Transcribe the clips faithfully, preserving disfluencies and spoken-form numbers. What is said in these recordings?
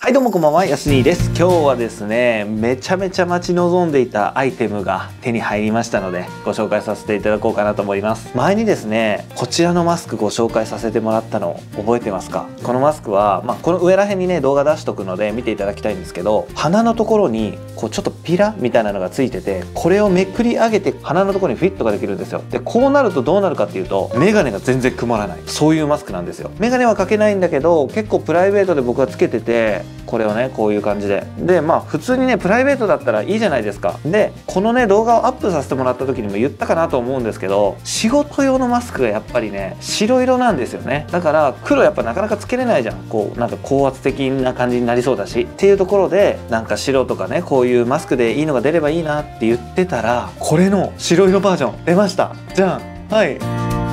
はいどうもこんばんは、やすにです。今日はですね、めちゃめちゃ待ち望んでいたアイテムが手に入りましたのでご紹介させていただこうかなと思います。前にですね、こちらのマスクご紹介させてもらったの覚えてますか？このマスクは、まあ、この上ら辺にね動画出しとくので見ていただきたいんですけど、鼻のところにこうちょっとピラみたいなのがついてて、これをめくり上げて鼻のところにフィットができるんですよ。でこうなるとどうなるかっていうと、メガネが全然曇らない、そういうマスクなんですよ。メガネはかけないんだけど、結構プライベートで僕はつけてて、これをねこういう感じででまあ普通にねプライベートだったらいいじゃないですか。でこのね動画をアップさせてもらった時にも言ったかなと思うんですけど、仕事用のマスクがやっぱりね白色なんですよね。だから黒やっぱなかなかつけれないじゃん。こうなんか高圧的な感じになりそうだしっていうところで、なんか白とかねこういうマスクでいいのが出ればいいなって言ってたら、これの白色バージョン出ました。じゃん。はい、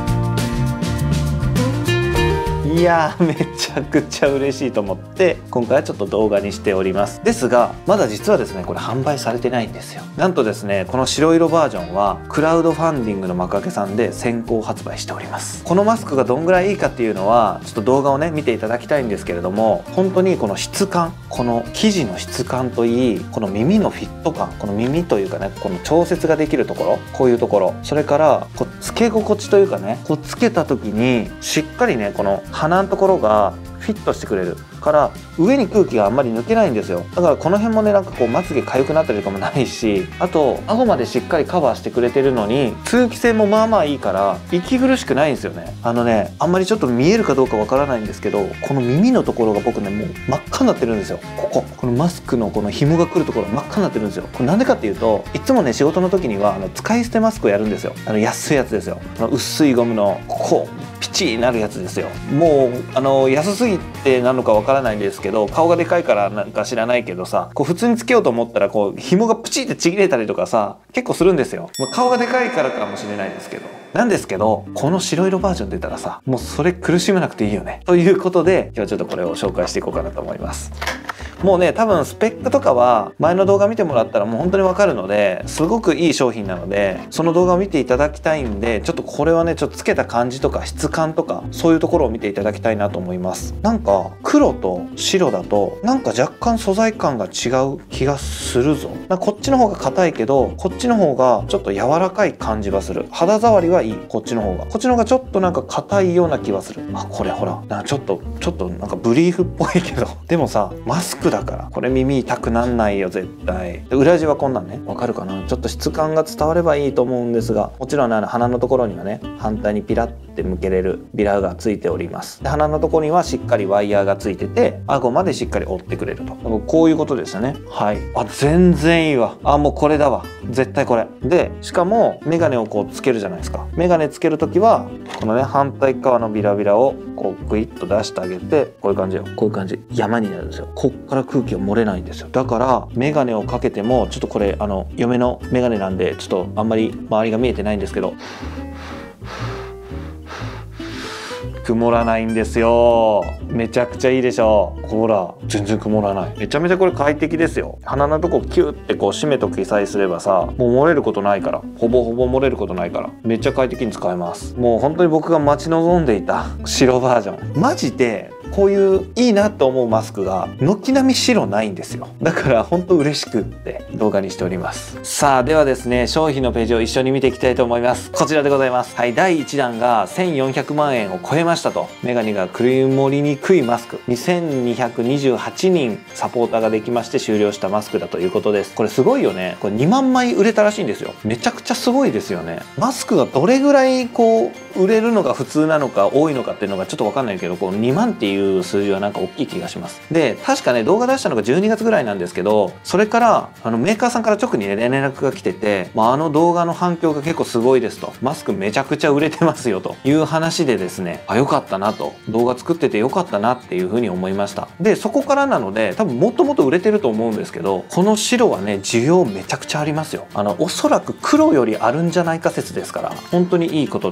いやーめちゃくちゃ嬉しいと思って今回はちょっと動画にしております。ですがまだ実はですねこれ販売されてないんですよ。なんとですねこの白色バージョンはクラウドファンディングの幕開けさんで先行発売しております。このマスクがどんぐらいいいかっていうのはちょっと動画をね見ていただきたいんですけれども、本当にこの質感、この生地の質感といい、この耳のフィット感、この耳というかねこの調節ができるところ、こういうところ、それからこうつけ心地というかね、こうつけた時にしっかりねこの鼻のところがフィットしてくれるから上に空気があんまり抜けないんですよ。だからこの辺もねなんかこうまつげ痒くなったりとかもないし、あと顎までしっかりカバーしてくれてるのに通気性もまあまあいいから息苦しくないんですよね。あのねあんまりちょっと見えるかどうかわからないんですけど、この耳のところが僕ねもう真っ赤になってるんですよ。こここのマスクのこの紐が来るところ真っ赤になってるんですよ。これなんでかっていうと、いつもね仕事の時にはあの使い捨てマスクをやるんですよ。あの安いやつですよ。あの薄いゴムのこうピチーなるやつですよ。もうあの安すぎてなのかわからないんですけど、顔がでかいからなんか知らないけどさ、こう普通につけようと思ったらこう紐がプチってちぎれたりとかさ結構するんですよ。まあ、顔がでかいからかもしれないですけどなんですけど、この白色バージョン出たらさもうそれ苦しめなくていいよねということで、今日はちょっとこれを紹介していこうかなと思います。もうね多分スペックとかは前の動画見てもらったらもう本当にわかるので、すごくいい商品なのでその動画を見ていただきたいんで、ちょっとこれはねちょっとつけた感じとか質感とかそういうところを見ていただきたいなと思います。なんか黒と白だとなんか若干素材感が違う気がするぞ。なんかこっちの方が硬いけどこっちの方がちょっと柔らかい感じはする。肌触りはいい、こっちの方がこっちの方がちょっとなんか硬いような気はする。あこれほらなんかちょっとちょっとなんかブリーフっぽいけどでもさマスクだからこれ耳痛くなんないよ絶対。で裏地はこんなんね、わかるかな。ちょっと質感が伝わればいいと思うんですが、もちろん、ね、あの鼻のところにはね反対にピラッて向けれるビラがついております。で鼻のところにはしっかりワイヤーがついてて顎までしっかり覆ってくれると、こういうことですよね。はい、あ全然いいわ。あもうこれだわ、絶対これで。しかもメガネをこうつけるじゃないですか。メガネつける時はこのね反対側のビラビラをこうグイッと出してあげて、こういう感じよ、こういう感じ山になるんですよ。こっから空気を漏れないんですよ。だからメガネをかけてもちょっとこれあの嫁のメガネなんでちょっとあんまり周りが見えてないんですけど曇らないんですよ。めちゃくちゃいいでしょ。ほら全然曇らない。めちゃめちゃこれ快適ですよ。鼻のとこキュッてこう閉めときさえすればさもう漏れることないから、ほぼほぼ漏れることないからめっちゃ快適に使えます。もう本当に僕が待ち望んでいた白バージョン、マジでこういういいなと思うマスクが軒並み白ないんですよ。だから本当嬉しくって動画にしております。さあではですね商品のページを一緒に見ていきたいと思います。こちらでございます。はい、だいいちだんがせんよんひゃくまんえんを超えましたと。メガネが曇りにくいマスク、にせんにひゃくにじゅうはちにんサポーターができまして終了したマスクだということです。これすごいよね。これにまんまい売れたらしいんですよ。めちゃくちゃすごいですよね。マスクがどれぐらいこう売れるのが普通なのか多いのかっていうのがちょっと分かんないけど、こうにまんっていう数字はなんか大きい気がします。で確かね動画出したのがじゅうにがつぐらいなんですけど、それからあのメーカーさんから直に、ね、連絡が来てて、まあ、あの動画の反響が結構すごいですと、マスクめちゃくちゃ売れてますよという話でですね、あよかったなと、動画作っててよかったなっていうふうに思いました。でそこからなので多分もっともっと売れてると思うんですけど、この白はね需要めちゃくちゃありますよ。あのおそらく黒よりあるんじゃないか説ですから、本当にいいことだと思います。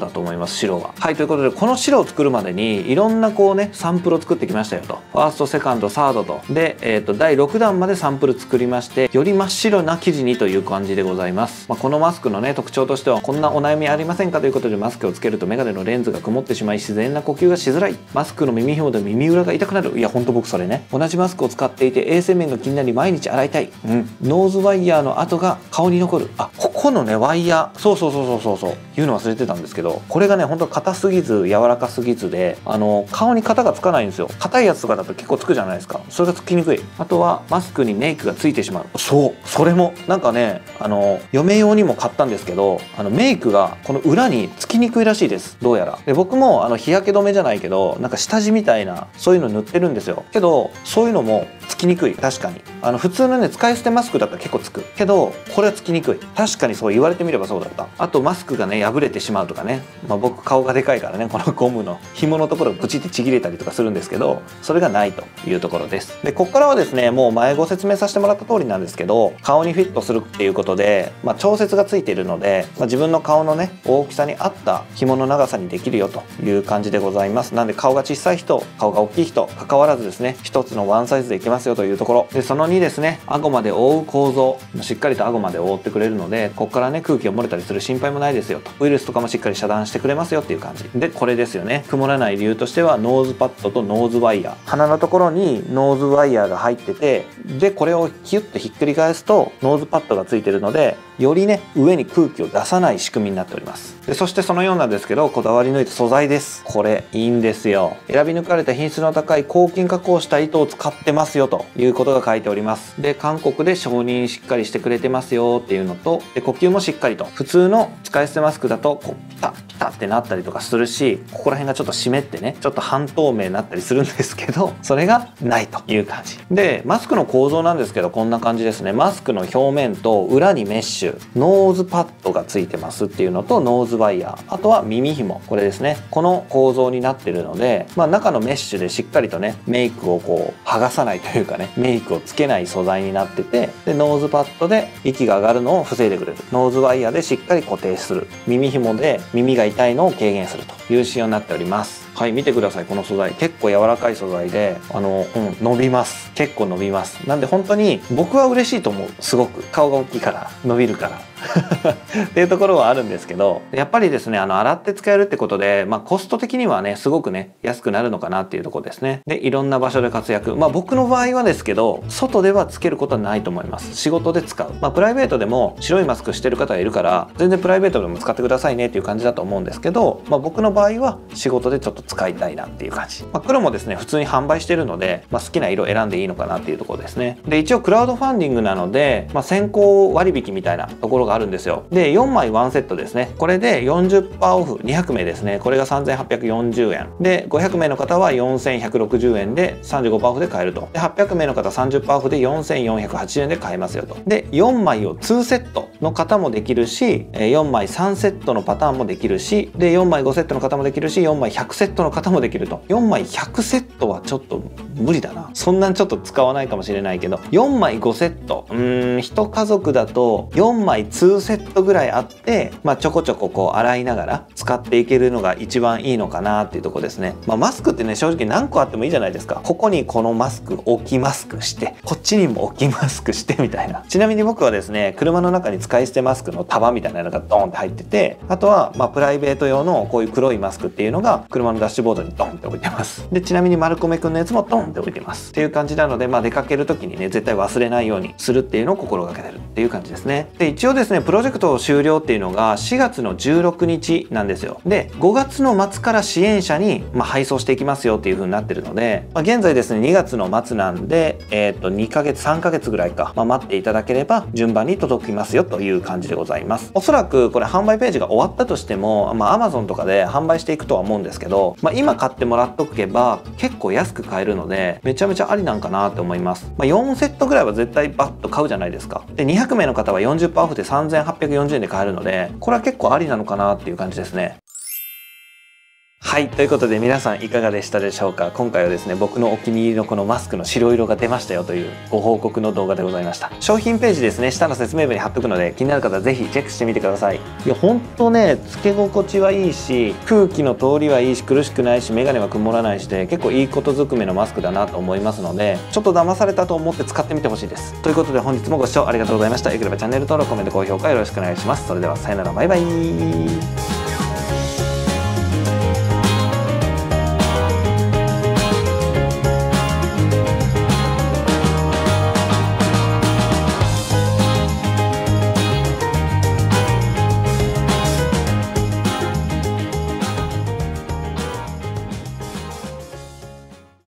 ます白が。はい、ということでこの白を作るまでにいろんなこうねサンプルを作ってきましたよと。ファーストセカンドサードとで、えー、とだいろくだんまでサンプル作りまして、より真っ白な生地にという感じでございます。まあ、このマスクのね特徴としては、こんなお悩みありませんかということで、マスクをつけるとメガネのレンズが曇ってしまい自然な呼吸がしづらい、マスクの耳紐で耳裏が痛くなる。いやほんと僕それね、同じマスクを使っていて衛生面が気になり毎日洗いたい、うん、ノーズワイヤーの跡が顔に残る。あ、ここのねワイヤー、そうそうそうそうそうそう言うの忘れてたんですけど、これがねほんと硬すぎず柔らかすぎずで、あの顔に型がつかないんですよ。硬いやつとかだと結構つくじゃないですか。それがつきにくい。あとはマスクにメイクがついてしまう。そうそれもなんかね、あの嫁用にも買ったんですけど、あのメイクがこの裏につきにくいらしいです、どうやら。で僕もあの日焼け止めじゃないけどなんか下地みたいなそういうの塗ってるんですよ。けどそういうのもつきにくい。確かにあの普通のね使い捨てマスクだったら結構つくけど、これはつきにくい。確かにそう言われてみればそうだった。あとマスクがね破れてしまうとかね、まあ、僕顔がでかいからね、このゴムの紐のところがプチってちぎれたりとかするんですけど、それがないというところです。でここからはですね、もう前ご説明させてもらった通りなんですけど、顔にフィットするっていうことで、まあ、調節がついているので、まあ、自分の顔のね大きさに合った紐の長さにできるよという感じでございます。なんで顔が小さい人、顔が大きい人関わらずですね、一つのワンサイズでいけますよというところで、そのにですね、顎まで覆う構造、しっかりと顎まで覆ってくれるので、ここからね空気が漏れたりする心配もないですよと。ウイルスとかもしっかり遮断してくれますよっていう感じで、これですよね。曇らない理由としてはノーズパッドとノーズワイヤー、鼻のところにノーズワイヤーが入ってて、でこれをキュッとひっくり返すとノーズパッドがついてるので、よりね上に空気を出さない仕組みになっております。でそしてそのようなんですけど、こだわり抜いた素材です。これいいんですよ。選び抜かれた品質の高い抗菌加工した糸を使ってますよということが書いております。で韓国で承認しっかりしてくれてますよっていうのと、で呼吸もしっかりと、普通の使い捨てマスクだとこうピタッピタッってなったりとかするし、ここら辺がちょっと湿ってねちょっと半透明になったりするんですけど、それがないという感じで、マスクの構造なんですけどこんな感じですね。マスクの表面と裏にメッシュ、ノーズパッドがついてますっていうのとノーズワイヤー、あとは耳紐、これですね。この構造になってるので、まあ、中のメッシュでしっかりとねメイクをこう剥がさないというかね、メイクをつけない素材になってて、でノーズパッドで息が上がるのを防いでくれる、ノーズワイヤーでしっかり固定する、耳紐で耳が痛いのを軽減するという仕様になっております。はい、見てください。この素材結構柔らかい素材で、あの、うん、伸びます。結構伸びます。なんで本当に僕は嬉しいと思う。すごく顔が大きいから伸びるからっていうところはあるんですけど、やっぱりですね、あの洗って使えるってことで、まあ、コスト的にはねすごくね安くなるのかなっていうところですね。でいろんな場所で活躍、まあ僕の場合はですけど外ではつけることはないと思います。仕事で使う、まあ、プライベートでも白いマスクしてる方がいるから全然プライベートでも使ってくださいねっていう感じだと思うんですけど、まあ、僕の場合は仕事でちょっと使いたいなっていう感じ、まあ、黒もですね普通に販売してるので、まあ、好きな色選んでいいのかなっていうところですね。で一応クラウドファンディングなので、まあ、先行割引みたいなところがあるんですよ。でよんまいワンセットですね。これで よんじゅっパーセント オフにひゃくめいですね。これがさんぜんはっぴゃくよんじゅうえんで、ごひゃくめいの方はよんせんひゃくろくじゅうえんで さんじゅうごパーセント オフで買えると。ではっぴゃくめいの方 さんじゅっパーセント オフでよんせんよんひゃくはちじゅうえんで買えますよと。でよんまいをにセットの方もできるし、よんまいさんセットのパターンもできるし、でよんまいごセットの方もできるし、よんまいひゃくセットの方もできると。よんまいひゃくセットはちょっと無理だな。そんなんちょっと使わないかもしれないけど、よんまいごセット、うーん一家族だとよんまいにセットぐらいあって、まあ、ちょこちょここう洗いながら使っていけるのが一番いいのかなっていうところですね。まあ、マスクってね正直何個あってもいいじゃないですか。ここにこのマスク置きマスクして、こっちにも置きマスクしてみたいな。ちなみに僕はですね車の中に使い捨てマスクの束みたいなのがドーンって入ってて、あとはまあプライベート用のこういう黒いマスクっていうのが車のダッシュボードにドンって置いてます。でちなみに丸米くんのやつもドンって置いてますっていう感じなので、まあ、出かける時にね絶対忘れないようにするっていうのを心がけてるっていう感じですね。で一応ですねプロジェクト終了っていうのがしがつのじゅうろくにちなんですよ。でごがつの末から支援者にまあ配送していきますよっていう風になってるので、まあ、現在ですねにがつの末なんで、えー、とにかげつさんかげつぐらいか、まあ、待っていただければ順番に届きますよという感じでございます。おそらくこれ販売ページが終わったとしても、まあ、Amazon とかで販売していくとは思うんですけど、まあ、今買ってもらっとけば結構安く買えるのでめちゃめちゃありなんかなって思います。まあ、よんセットぐらいは絶対バッと買うじゃないですか。でにひゃくめいの方は よんじゅっパーセント オフでさんぜんはっぴゃくよんじゅうえんで買えるので、これは結構ありなのかなっていう感じですね。これは結構ありなのかなっていう感じですね。 はい、ということで皆さんいかがでしたでしょうか。今回はですね、僕のお気に入りのこのマスクの白色が出ましたよというご報告の動画でございました。商品ページですね、下の説明文に貼っとくので、気になる方はぜひチェックしてみてください。いや、ほんとね、つけ心地はいいし、空気の通りはいいし、苦しくないし、メガネは曇らないしで、結構いいことずくめのマスクだなと思いますので、ちょっと騙されたと思って使ってみてほしいです。ということで本日もご視聴ありがとうございました。よければチャンネル登録、コメント、高評価よろしくお願いします。それではさよなら、バイバイ。